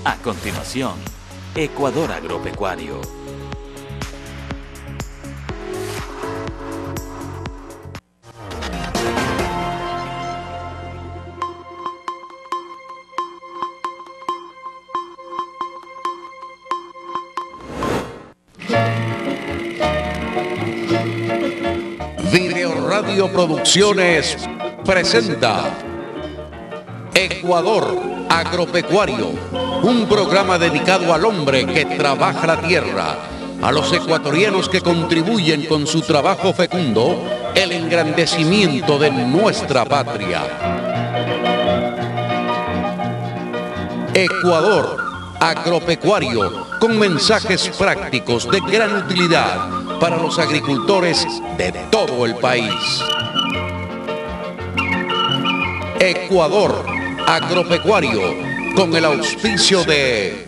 A continuación, Ecuador Agropecuario. Video Radio Producciones presenta Ecuador Agropecuario, un programa dedicado al hombre que trabaja la tierra, a los ecuatorianos que contribuyen con su trabajo fecundo el engrandecimiento de nuestra patria. Ecuador Agropecuario, con mensajes prácticos de gran utilidad para los agricultores de todo el país. Ecuador Agropecuario, con el auspicio de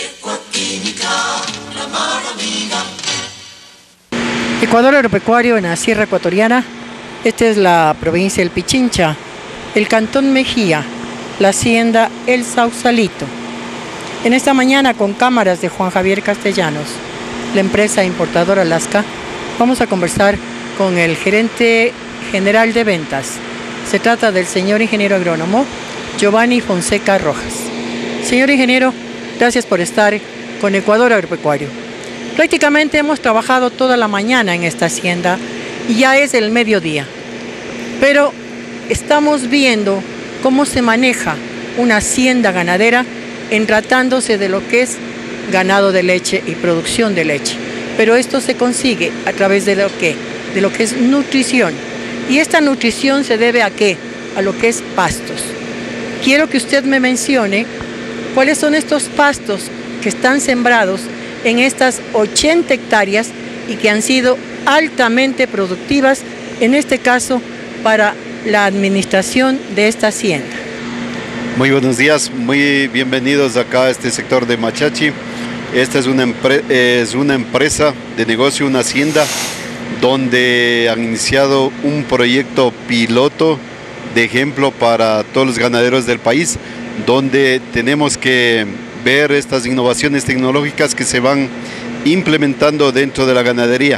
Ecuador Agropecuario en la Sierra Ecuatoriana. Esta es la provincia del Pichincha, el cantón Mejía, la hacienda El Sausalito. En esta mañana, con cámaras de Juan Javier Castellanos, la empresa importadora Alaska, vamos a conversar con el gerente general de ventas. Se trata del señor ingeniero agrónomo Giovanni Fonseca Rojas. Señor ingeniero, gracias por estar con Ecuador Agropecuario. Prácticamente hemos trabajado toda la mañana en esta hacienda y ya es el mediodía. Pero estamos viendo cómo se maneja una hacienda ganadera en tratándose de lo que es ganado de leche y producción de leche. Pero esto se consigue a través de lo que es nutrición. Y esta nutrición se debe ¿a qué? A lo que es pastos. Quiero que usted me mencione cuáles son estos pastos que están sembrados en estas 80 hectáreas y que han sido altamente productivas, en este caso para la administración de esta hacienda. Muy buenos días, muy bienvenidos acá a este sector de Machachi. Esta es una empresa de negocio, una hacienda, donde han iniciado un proyecto piloto de ejemplo para todos los ganaderos del país, donde tenemos que ver estas innovaciones tecnológicas que se van implementando dentro de la ganadería.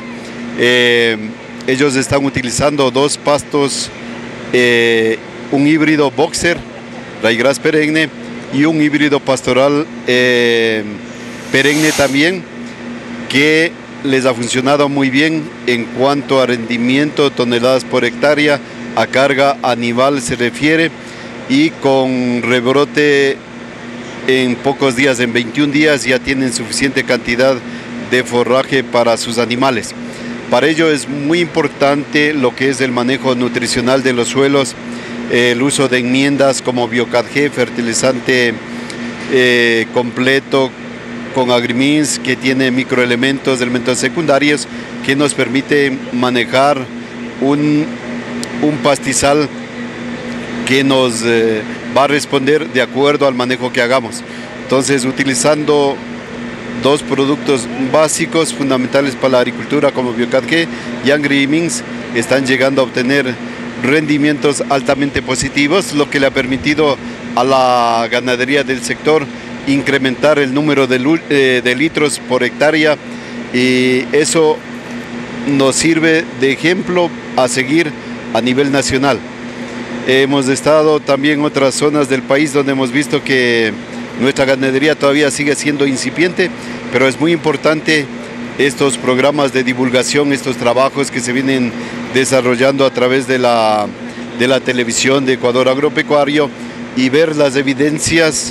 Ellos están utilizando dos pastos, un híbrido boxer, ryegrass perenne, y un híbrido pastoral perenne también, que les ha funcionado muy bien en cuanto a rendimiento, toneladas por hectárea, a carga animal se refiere, y con rebrote en pocos días, en 21 días, ya tienen suficiente cantidad de forraje para sus animales. Para ello es muy importante lo que es el manejo nutricional de los suelos, el uso de enmiendas como Biocat-G, fertilizante completo con Agrimins, que tiene microelementos, elementos secundarios, que nos permite manejar un pastizal que nos va a responder de acuerdo al manejo que hagamos. Entonces, utilizando dos productos básicos fundamentales para la agricultura como Biocat-G y Agrimins, están llegando a obtener rendimientos altamente positivos, lo que le ha permitido a la ganadería del sector incrementar el número de litros por hectárea, y eso nos sirve de ejemplo a seguir a nivel nacional. Hemos estado también en otras zonas del país donde hemos visto que nuestra ganadería todavía sigue siendo incipiente, pero es muy importante estos programas de divulgación, estos trabajos que se vienen desarrollando a través de la televisión de Ecuador Agropecuario, y ver las evidencias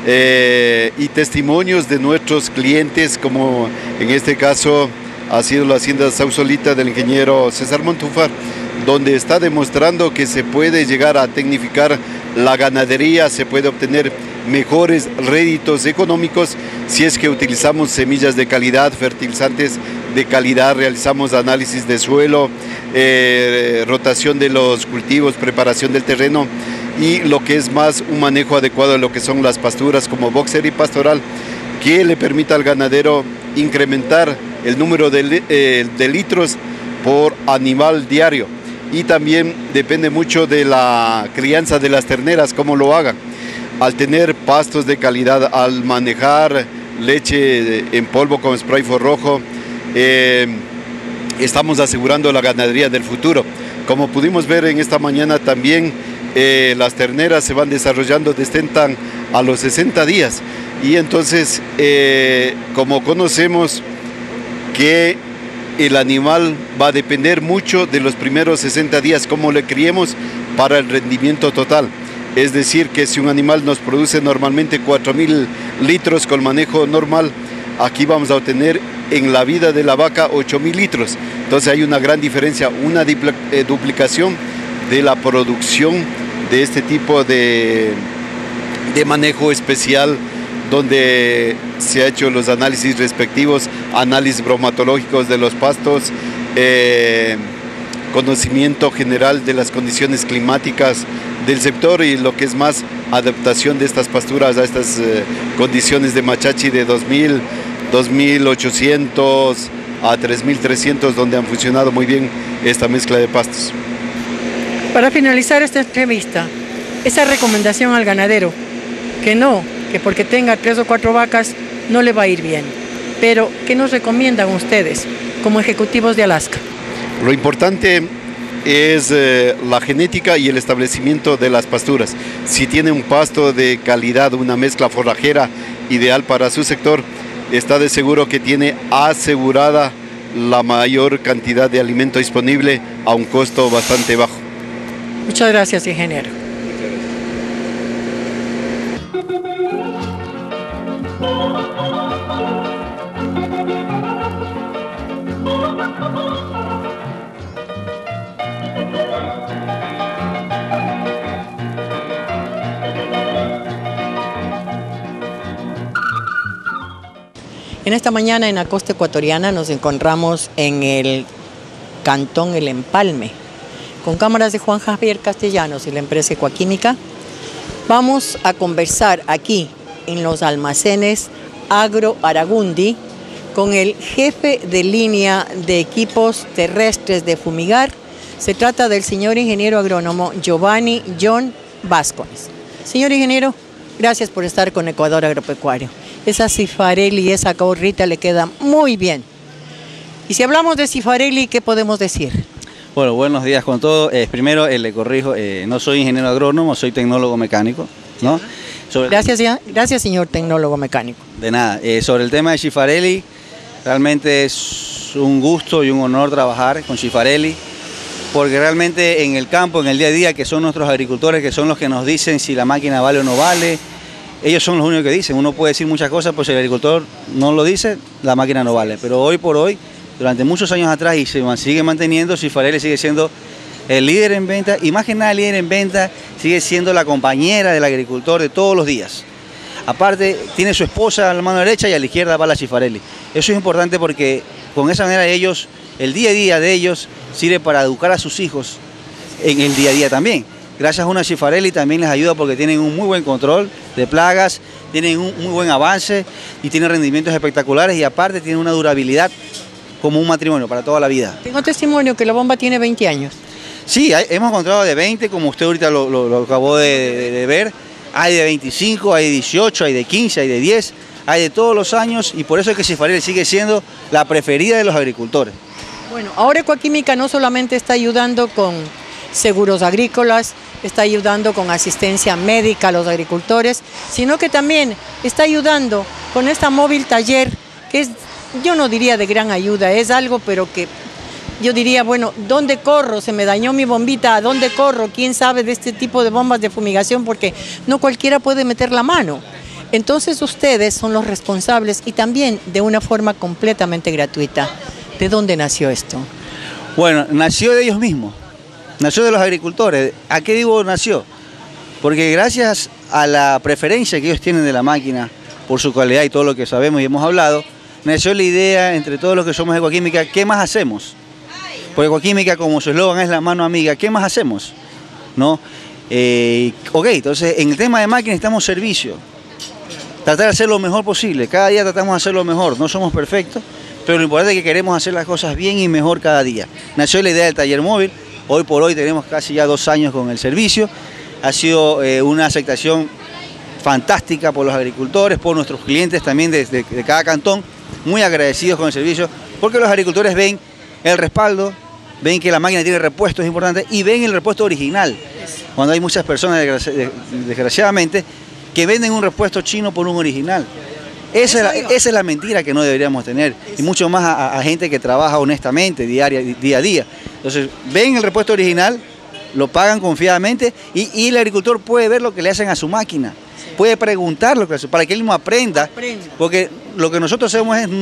y testimonios de nuestros clientes, como en este caso ha sido la hacienda Sausalito del ingeniero César Montúfar, donde está demostrando que se puede llegar a tecnificar la ganadería, se puede obtener mejores réditos económicos si es que utilizamos semillas de calidad, fertilizantes de calidad, realizamos análisis de suelo, rotación de los cultivos, preparación del terreno, y lo que es más, un manejo adecuado de lo que son las pasturas como boxer y pastoral, que le permita al ganadero incrementar el número de litros por animal diario. Y también depende mucho de la crianza de las terneras, cómo lo hagan. al tener pastos de calidad, al manejar leche en polvo con spray forrojo, estamos asegurando la ganadería del futuro. Como pudimos ver en esta mañana también, las terneras se van desarrollando, destentan a los 60 días. Y entonces, como conocemos que el animal va a depender mucho de los primeros 60 días, cómo le criemos para el rendimiento total. Es decir, que si un animal nos produce normalmente 4.000 litros con manejo normal, aquí vamos a obtener en la vida de la vaca 8.000 litros. Entonces hay una gran diferencia, una duplicación de la producción de este tipo de manejo especial, donde se ha hecho los análisis respectivos, análisis bromatológicos de los pastos, conocimiento general de las condiciones climáticas del sector y lo que es más, adaptación de estas pasturas a estas condiciones de machachi de 2.000, 2.800 a 3.300, donde han funcionado muy bien esta mezcla de pastos. Para finalizar esta entrevista, esa recomendación al ganadero, que porque tenga 3 o 4 vacas no le va a ir bien, pero ¿qué nos recomiendan ustedes como ejecutivos de Alaska? Lo importante es la genética y el establecimiento de las pasturas. Si tiene un pasto de calidad, una mezcla forrajera ideal para su sector, está de seguro que tiene asegurada la mayor cantidad de alimento disponible a un costo bastante bajo. Muchas gracias, ingeniero. En esta mañana en la costa ecuatoriana nos encontramos en el cantón El Empalme, con cámaras de Juan Javier Castellanos y la empresa Ecuaquímica. Vamos a conversar aquí en los almacenes Agro Aragundi con el jefe de línea de equipos terrestres de fumigar. Se trata del señor ingeniero agrónomo Giovanni John Vázquez. Señor ingeniero, gracias por estar con Ecuador Agropecuario. Esa Cifarelli, esa gorrita le queda muy bien. Y si hablamos de Cifarelli, ¿qué podemos decir? Bueno, buenos días con todos. Primero, le corrijo, no soy ingeniero agrónomo, soy tecnólogo mecánico, ¿no? Gracias, señor tecnólogo mecánico. De nada. Sobre el tema de Cifarelli, realmente es un gusto y un honor trabajar con Cifarelli, porque realmente en el campo, en el día a día, que son nuestros agricultores, que son los que nos dicen si la máquina vale o no vale, ellos son los únicos que dicen. Uno puede decir muchas cosas, pero si el agricultor no lo dice, la máquina no vale. Pero hoy por hoy, durante muchos años atrás, y se sigue manteniendo, Cifarelli sigue siendo el líder en venta, y más que nada el líder en venta, sigue siendo la compañera del agricultor de todos los días. Aparte, tiene su esposa a la mano derecha y a la izquierda va la Cifarelli. Eso es importante porque con esa manera ellos, el día a día de ellos, sirve para educar a sus hijos en el día a día también. Gracias a una Cifarelli también les ayuda porque tienen un muy buen control de plagas, tienen un muy buen avance y tienen rendimientos espectaculares, y aparte tienen una durabilidad como un matrimonio para toda la vida. Tengo testimonio que la bomba tiene 20 años. Sí, hemos encontrado de 20, como usted ahorita lo acabó de ver. Hay de 25, hay de 18, hay de 15, hay de 10, hay de todos los años, y por eso es que Cifarelli sigue siendo la preferida de los agricultores. Bueno, ahora Ecuaquímica no solamente está ayudando con seguros agrícolas, está ayudando con asistencia médica a los agricultores, sino que también está ayudando con esta móvil taller, que es, yo no diría de gran ayuda, es algo, pero que yo diría, bueno, ¿dónde corro? Se me dañó mi bombita, ¿a dónde corro? ¿Quién sabe de este tipo de bombas de fumigación? Porque no cualquiera puede meter la mano. Entonces ustedes son los responsables, y también de una forma completamente gratuita. ¿De dónde nació esto? Bueno, nació de ellos mismos, nació de los agricultores. ¿A qué digo nació? Porque gracias a la preferencia que ellos tienen de la máquina, por su calidad y todo lo que sabemos y hemos hablado, nació la idea entre todos los que somos Ecuaquímica, ¿qué más hacemos? Porque Ecuaquímica, como su eslogan es la mano amiga, ¿qué más hacemos? ¿No? Ok, entonces en el tema de máquinas necesitamos servicio. Tratar de hacer lo mejor posible. Cada día tratamos de hacerlo mejor. No somos perfectos, pero lo importante es que queremos hacer las cosas bien y mejor cada día. Nació la idea del taller móvil. Hoy por hoy tenemos casi ya 2 años con el servicio. Ha sido una aceptación fantástica por los agricultores, por nuestros clientes también de cada cantón, muy agradecidos con el servicio, porque los agricultores ven el respaldo, ven que la máquina tiene repuestos importantes y ven el repuesto original. Cuando hay muchas personas, desgraciadamente, que venden un repuesto chino por un original. Esa es la mentira que no deberíamos tener, y mucho más a gente que trabaja honestamente día a día. Entonces, ven el repuesto original, lo pagan confiadamente y el agricultor puede ver lo que le hacen a su máquina, puede preguntar lo que hace, para que él mismo aprenda, porque lo que nosotros hacemos es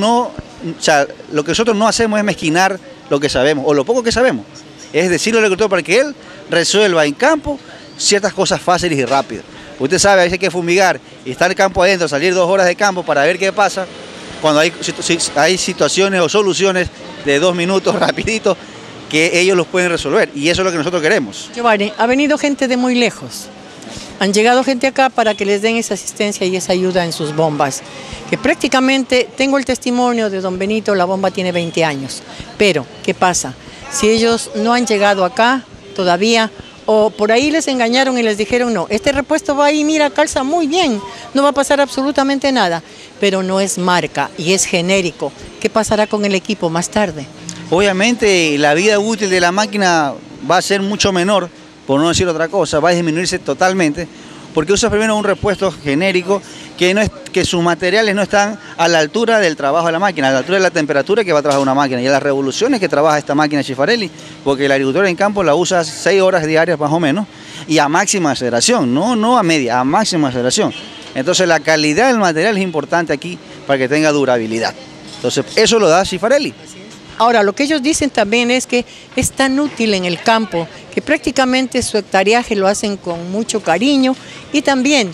lo que nosotros no hacemos es mezquinar lo que sabemos, o lo poco que sabemos, es decirle al agricultor para que él resuelva en campo ciertas cosas fáciles y rápidas. Usted sabe, a veces hay que fumigar y estar en el campo adentro, salir 2 horas de campo para ver qué pasa, cuando hay situaciones o soluciones de 2 minutos rapidito que ellos los pueden resolver, y eso es lo que nosotros queremos. Giovanni, ha venido gente de muy lejos. Han llegado gente acá para que les den esa asistencia y esa ayuda en sus bombas. Que prácticamente, tengo el testimonio de don Benito, la bomba tiene 20 años. Pero, ¿qué pasa? Si ellos no han llegado acá todavía, o por ahí les engañaron y les dijeron, no, este repuesto va ahí, mira, calza muy bien, no va a pasar absolutamente nada. Pero no es marca y es genérico. ¿Qué pasará con el equipo más tarde? Obviamente la vida útil de la máquina va a ser mucho menor, por no decir otra cosa, va a disminuirse totalmente, porque usa primero un repuesto genérico que sus materiales no están a la altura del trabajo de la máquina, a la altura de la temperatura que va a trabajar una máquina y a las revoluciones que trabaja esta máquina Schiafarelli, porque el agricultor en campo la usa 6 horas diarias más o menos y a máxima aceleración, no a media, a máxima aceleración. Entonces la calidad del material es importante aquí para que tenga durabilidad. Entonces eso lo da Schiafarelli. Ahora, lo que ellos dicen también es que es tan útil en el campo que prácticamente su hectareaje lo hacen con mucho cariño y también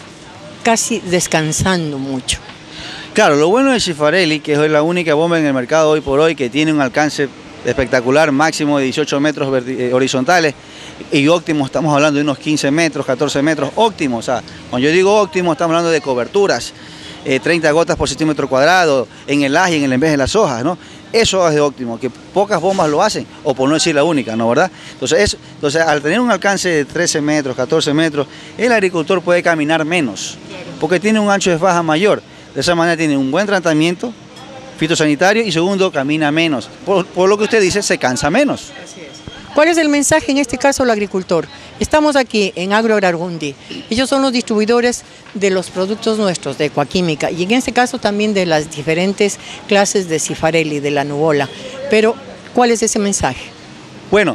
casi descansando mucho. Claro, lo bueno de Schiafarelli, que es la única bomba en el mercado hoy por hoy que tiene un alcance espectacular, máximo de 18 metros horizontales y óptimo, estamos hablando de unos 15 metros, 14 metros, óptimo. O sea, cuando yo digo óptimo, estamos hablando de coberturas, 30 gotas por centímetro cuadrado, en el aje, en vez de las hojas, ¿no? Eso es de óptimo, que pocas bombas lo hacen, o por no decir la única, ¿no, verdad? Entonces al tener un alcance de 13 metros, 14 metros, el agricultor puede caminar menos, porque tiene un ancho de faja mayor. De esa manera tiene un buen tratamiento fitosanitario y segundo, camina menos. Por lo que usted dice, se cansa menos. ¿Cuál es el mensaje en este caso al agricultor? Estamos aquí en Agroaragundi. Ellos son los distribuidores de los productos nuestros, de Ecuaquímica, y en este caso también de las diferentes clases de Schiafarelli, de la Nuvola. Pero, ¿cuál es ese mensaje? Bueno,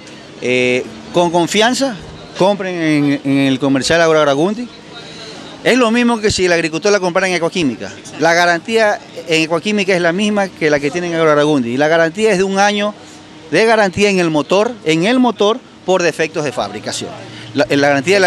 con confianza, compren en el comercial Agroaragundi. Es lo mismo que si el agricultor la comprara en Ecuaquímica. La garantía en Ecuaquímica es la misma que la que tienen en Agroaragundi. Y la garantía es de 1 año de garantía en el motor por defectos de fabricación. La garantía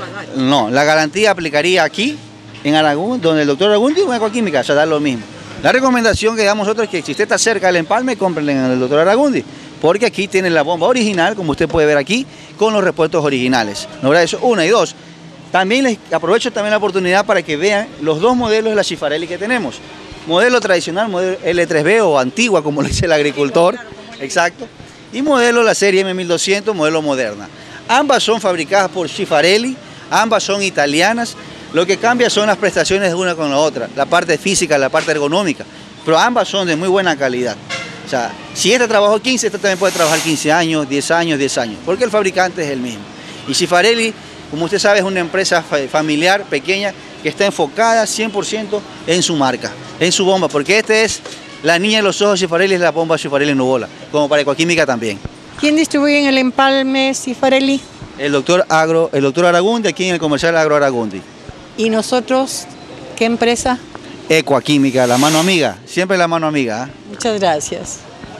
la garantía aplicaría aquí en Aragón, donde el doctor Aragundi o en Ecuaquímica, o sea, da lo mismo. La recomendación que damos nosotros es que si usted está cerca del empalme, cómprenle en el doctor Aragundi, porque aquí tienen la bomba original, como usted puede ver aquí, con los repuestos originales. ¿No? Eso, 1 y 2. También les aprovecho también la oportunidad para que vean los 2 modelos de la Schiafarelli que tenemos. Modelo tradicional, modelo L3B o antigua, como lo dice el agricultor. Exacto. Y modelo la serie M1200, modelo moderna. Ambas son fabricadas por Schiafarelli, ambas son italianas. Lo que cambia son las prestaciones de una con la otra, la parte física, la parte ergonómica, pero ambas son de muy buena calidad. O sea, si esta trabajó 15, esta también puede trabajar 15 años, 10 años, 10 años, porque el fabricante es el mismo. Y Schiafarelli, como usted sabe, es una empresa familiar, pequeña, que está enfocada 100% en su marca, en su bomba, porque esta es la niña de los ojos Schiafarelli, es la bomba Schiafarelli Nuvola, como para Ecuaquímica también. ¿Quién distribuye en el empalme Schiafarelli? El doctor Aragundi, aquí en el comercial Agroaragundi. ¿Y nosotros qué empresa? Ecuaquímica, la mano amiga, siempre la mano amiga. Muchas gracias.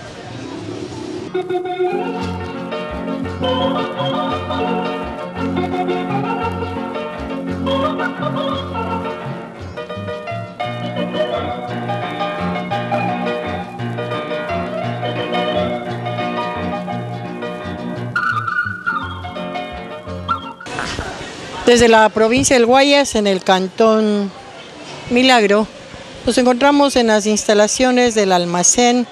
Desde la provincia del Guayas, en el cantón Milagro, nos encontramos en las instalaciones del almacén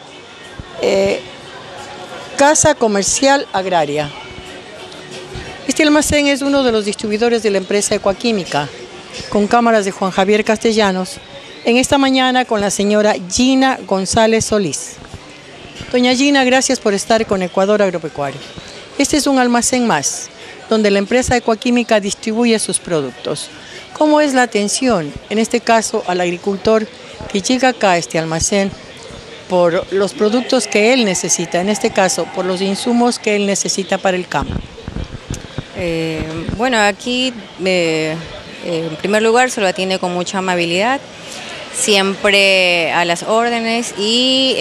Casa Comercial Agraria. Este almacén es uno de los distribuidores de la empresa Ecuaquímica. con cámaras de Juan Javier Castellanos, en esta mañana con la señora Gina González Solís. Doña Gina, gracias por estar con Ecuador Agropecuario. Este es un almacén más, donde la empresa Ecuaquímica distribuye sus productos. ¿Cómo es la atención, en este caso, al agricultor que llega acá a este almacén por los productos que él necesita, en este caso, por los insumos que él necesita para el campo? Bueno, aquí en primer lugar se lo atiende con mucha amabilidad, siempre a las órdenes y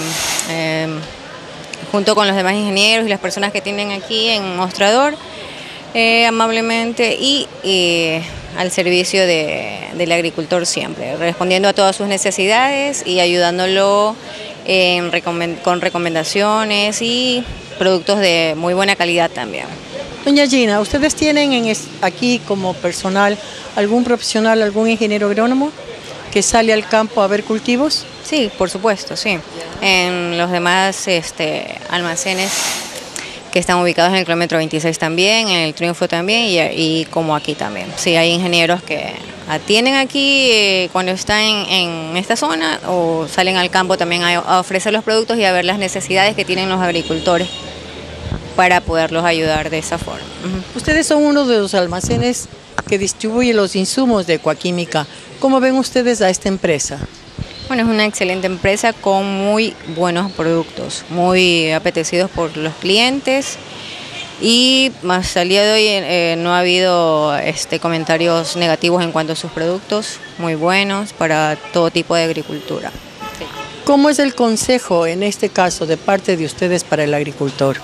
junto con los demás ingenieros y las personas que tienen aquí en mostrador, amablemente y al servicio del agricultor siempre, respondiendo a todas sus necesidades y ayudándolo con recomendaciones y productos de muy buena calidad también. Doña Gina, ¿ustedes tienen aquí como personal algún profesional, algún ingeniero agrónomo que sale al campo a ver cultivos? Sí, por supuesto, sí. En los demás almacenes que están ubicados en el kilómetro 26 también, en el Triunfo también y como aquí también. Sí, hay ingenieros que atienden aquí cuando están en esta zona o salen al campo también a ofrecer los productos y a ver las necesidades que tienen los agricultores para poderlos ayudar de esa forma. Ustedes son uno de los almacenes que distribuye los insumos de Ecuaquímica. ¿Cómo ven ustedes a esta empresa? Bueno, es una excelente empresa con muy buenos productos, muy apetecidos por los clientes y hasta el día de hoy no ha habido comentarios negativos en cuanto a sus productos, muy buenos para todo tipo de agricultura. Sí. ¿Cómo es el consejo en este caso de parte de ustedes para el agricultor?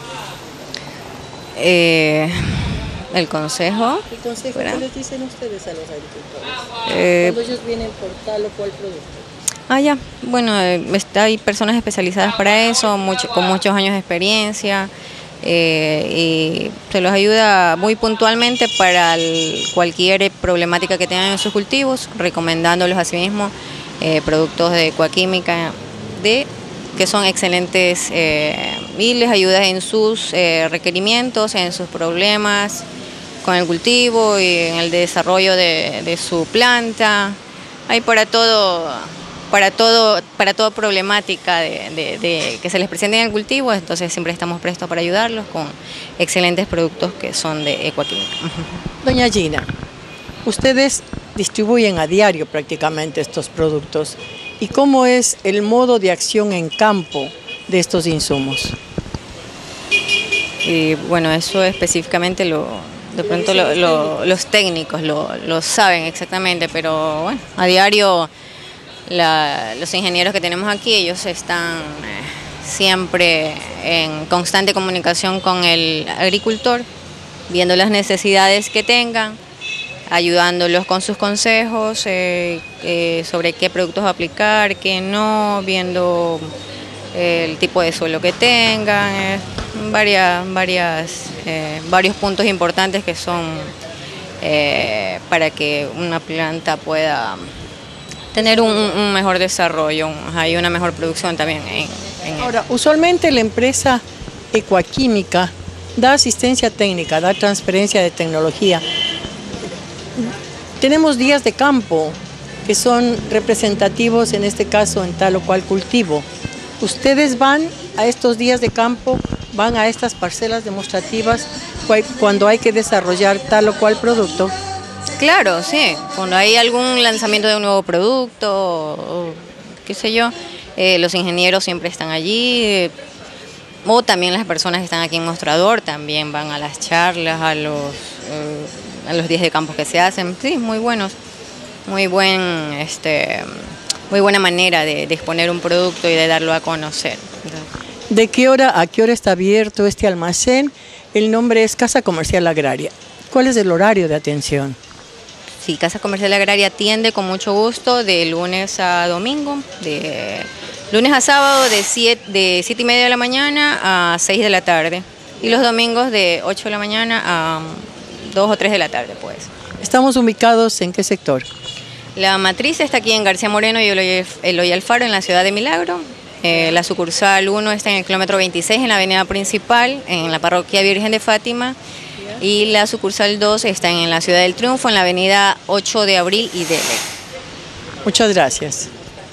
El consejo. ¿El consejo ¿verdad? qué les dicen ustedes a los agricultores? Cuando ellos vienen por tal o cual producto. Ya. Bueno, hay personas especializadas para eso, con muchos años de experiencia y se los ayuda muy puntualmente para cualquier problemática que tengan en sus cultivos, recomendándolos asimismo productos de Ecuaquímica que son excelentes y les ayuda en sus requerimientos, en sus problemas con el cultivo y en el desarrollo de su planta. Hay para toda problemática que se les presente en el cultivo, entonces siempre estamos prestos para ayudarlos con excelentes productos que son de Ecuaquímica. Doña Gina, ustedes distribuyen a diario prácticamente estos productos. ¿Y cómo es el modo de acción en campo de estos insumos? Bueno, eso específicamente de pronto los técnicos lo saben exactamente, pero bueno, a diario los ingenieros que tenemos aquí, ellos están siempre en constante comunicación con el agricultor, viendo las necesidades que tengan, ayudándolos con sus consejos sobre qué productos aplicar, qué no, viendo el tipo de suelo que tengan, varios puntos importantes que son para que una planta pueda tener un mejor desarrollo y una mejor producción también. Ahora, usualmente la empresa Ecuaquímica da asistencia técnica, da transferencia de tecnología. Tenemos días de campo que son representativos, en este caso, en tal o cual cultivo. ¿Ustedes van a estos días de campo, van a estas parcelas demostrativas cuando hay que desarrollar tal o cual producto? Claro, sí. Cuando hay algún lanzamiento de un nuevo producto, o qué sé yo, los ingenieros siempre están allí, o también las personas que están aquí en mostrador también van a las charlas, a los días de campo que se hacen. Sí, muy buenos, muy buena manera de exponer un producto y de darlo a conocer. ¿De qué hora a qué hora está abierto este almacén? El nombre es Casa Comercial Agraria. ¿Cuál es el horario de atención? Sí, Casa Comercial Agraria atiende con mucho gusto de lunes a domingo, de lunes a sábado de 7:30 de la mañana a 6 de la tarde y los domingos de 8 de la mañana a 2 o 3 de la tarde, pues. ¿Estamos ubicados en qué sector? La matriz está aquí en García Moreno y Eloy Alfaro, en la ciudad de Milagro. La sucursal 1 está en el kilómetro 26, en la avenida principal, en la parroquia Virgen de Fátima. y la sucursal 2 está en la Ciudad del Triunfo, en la avenida 8 de Abril y Dele. Muchas gracias.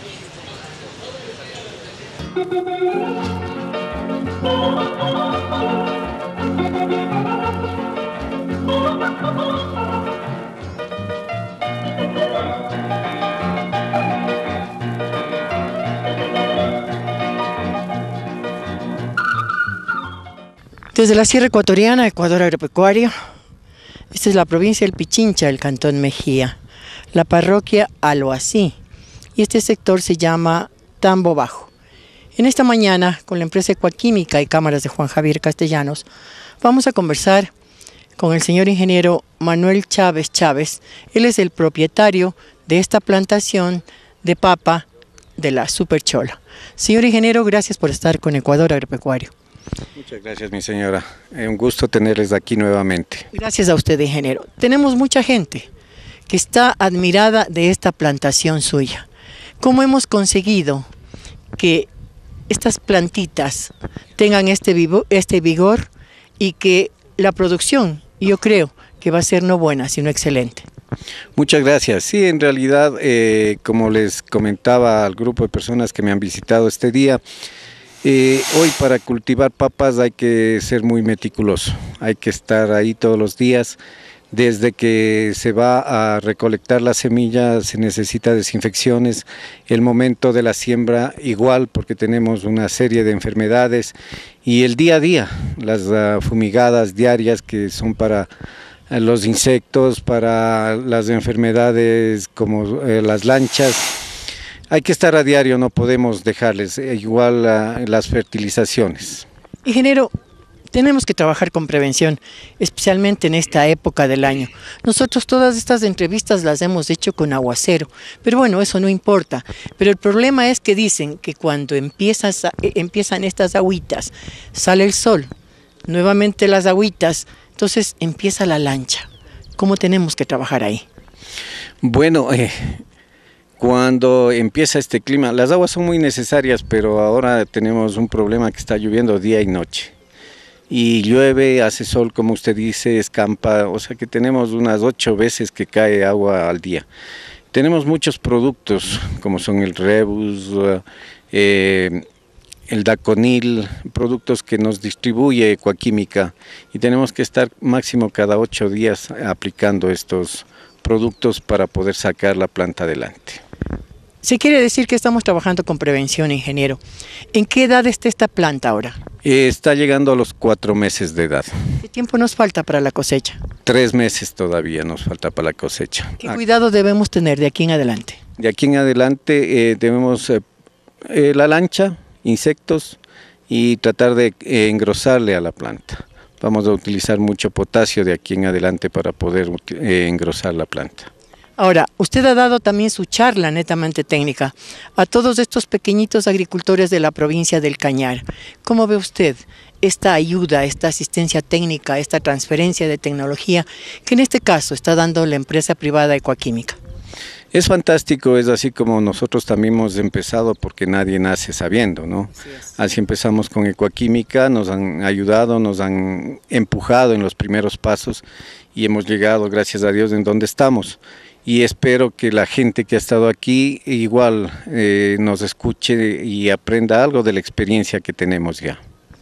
Desde la Sierra Ecuatoriana, Ecuador Agropecuario, esta es la provincia del Pichincha, el cantón Mejía, la parroquia Aloasí, y este sector se llama Tambo Bajo. En esta mañana, con la empresa Ecuaquímica y cámaras de Juan Javier Castellanos, vamos a conversar con el señor ingeniero Manuel Chávez Chávez. Él es el propietario de esta plantación de papa de la Superchola. Señor ingeniero, gracias por estar con Ecuador Agropecuario. Muchas gracias, mi señora. Un gusto tenerles aquí nuevamente. Gracias a usted, ingeniero. Tenemos mucha gente que está admirada de esta plantación suya. ¿Cómo hemos conseguido que estas plantitas tengan este vigor y que la producción, yo creo que va a ser no buena, sino excelente? Muchas gracias. Sí, en realidad, como les comentaba al grupo de personas que me han visitado este día, hoy para cultivar papas hay que ser muy meticuloso, hay que estar ahí todos los días. Desde que se va a recolectar la semilla se necesita desinfecciones, el momento de la siembra igual porque tenemos una serie de enfermedades y el día a día, las fumigadas diarias que son para los insectos, para las enfermedades como las lanchas. Hay que estar a diario, no podemos dejarles, igual las fertilizaciones. Ingeniero, tenemos que trabajar con prevención, especialmente en esta época del año. Nosotros todas estas entrevistas las hemos hecho con aguacero, pero bueno, eso no importa. Pero el problema es que dicen que cuando empiezan estas agüitas, sale el sol, nuevamente las agüitas, entonces empieza la lancha. ¿Cómo tenemos que trabajar ahí? Bueno, cuando empieza este clima, las aguas son muy necesarias, pero ahora tenemos un problema que está lloviendo día y noche. Y llueve, hace sol, como usted dice, escampa, o sea que tenemos unas 8 veces que cae agua al día. Tenemos muchos productos, como son el Rebus, el Daconil, productos que nos distribuye Ecuaquímica, y tenemos que estar máximo cada 8 días aplicando estos productos para poder sacar la planta adelante. Se quiere decir que estamos trabajando con prevención, ingeniero. ¿En qué edad está esta planta ahora? Está llegando a los 4 meses de edad. ¿Qué tiempo nos falta para la cosecha? 3 meses todavía nos falta para la cosecha. ¿Qué cuidado debemos tener de aquí en adelante? De aquí en adelante debemos la lancha, insectos y tratar de engrosarle a la planta. Vamos a utilizar mucho potasio de aquí en adelante para poder engrosar la planta. Ahora, usted ha dado también su charla netamente técnica a todos estos pequeñitos agricultores de la provincia del Cañar. ¿Cómo ve usted esta ayuda, esta asistencia técnica, esta transferencia de tecnología que en este caso está dando la empresa privada Ecuaquímica? Es fantástico, es así como nosotros también hemos empezado porque nadie nace sabiendo, ¿no? Así empezamos con Ecuaquímica, nos han ayudado, nos han empujado en los primeros pasos y hemos llegado, gracias a Dios, en donde estamos. Y espero que la gente que ha estado aquí igual nos escuche y aprenda algo de la experiencia que tenemos ya.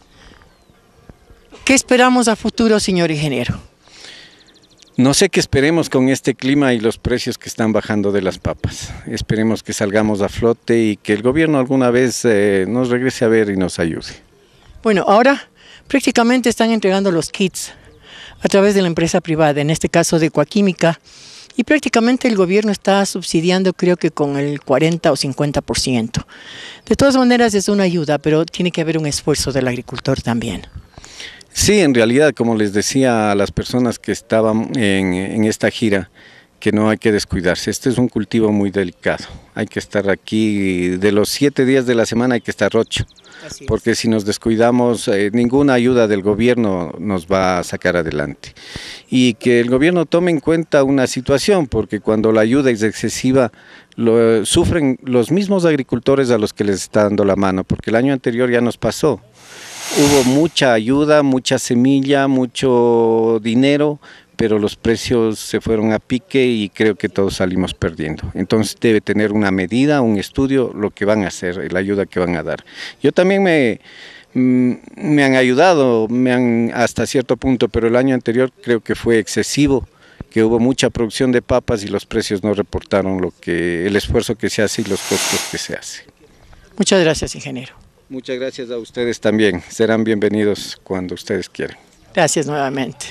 ¿Qué esperamos a futuro, señor ingeniero? No sé qué esperemos con este clima y los precios que están bajando de las papas. Esperemos que salgamos a flote y que el gobierno alguna vez nos regrese a ver y nos ayude. Bueno, ahora prácticamente están entregando los kits a través de la empresa privada, en este caso de Ecuaquímica, y prácticamente el gobierno está subsidiando, creo que con el 40 o 50%. De todas maneras es una ayuda, pero tiene que haber un esfuerzo del agricultor también. Sí, en realidad, como les decía a las personas que estaban en esta gira, que no hay que descuidarse. Este es un cultivo muy delicado. Hay que estar aquí, de los 7 días de la semana hay que estar 8. Porque si nos descuidamos, ninguna ayuda del gobierno nos va a sacar adelante. Y que el gobierno tome en cuenta una situación, porque cuando la ayuda es excesiva, sufren los mismos agricultores a los que les está dando la mano, porque el año anterior ya nos pasó. hubo mucha ayuda, mucha semilla, mucho dinero, pero los precios se fueron a pique y creo que todos salimos perdiendo. Entonces debe tener una medida, un estudio, lo que van a hacer, la ayuda que van a dar. Yo también me han ayudado, hasta cierto punto, pero el año anterior creo que fue excesivo, que hubo mucha producción de papas y los precios no reportaron el esfuerzo que se hace y los costos que se hace. Muchas gracias, ingeniero. Muchas gracias a ustedes también, serán bienvenidos cuando ustedes quieran. Gracias nuevamente.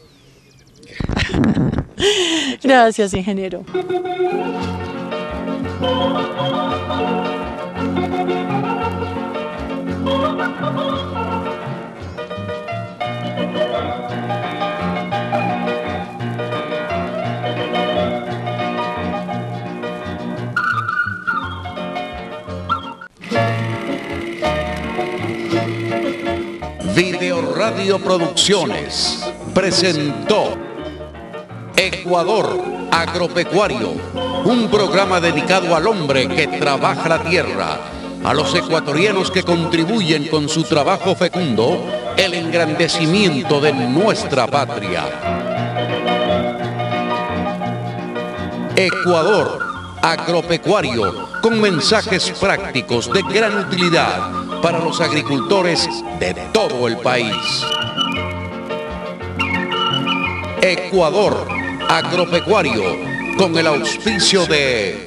Gracias, ingeniero. Video Radio Producciones presentó Ecuador Agropecuario, un programa dedicado al hombre que trabaja la tierra, a los ecuatorianos que contribuyen con su trabajo fecundo el engrandecimiento de nuestra patria. Ecuador Agropecuario, con mensajes prácticos de gran utilidad para los agricultores de todo el país. Ecuador Agropecuario, con el auspicio de